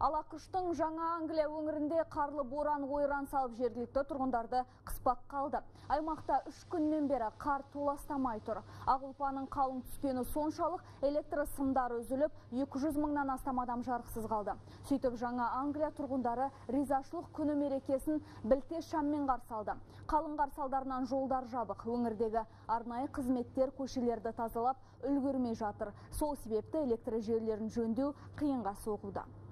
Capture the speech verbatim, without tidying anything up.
Ал ақштың Жаңа Англия өңірінде қарлы боран ойран салып жергілікті тұрғындарды қыспақ қалды. Аймақта үш күннен бері қар толастамай тұр. Ақ ұлпаның қалың түскені соншалық электр сымдары үзіліп, екі жүз мыңнан астам адам жарықсыз қалды. Сөйтіп Жаңа Англия тұрғындары ризашылық күні мерекесін білте шаммен қарсы алды. Қалың қар салдарынан жолдар жабық. Өңірдегі арнайы қызметтер көшелерді тазалап үлгермей жатыр. Сол себепті электр желілерін жөндеу қиынға соғуда.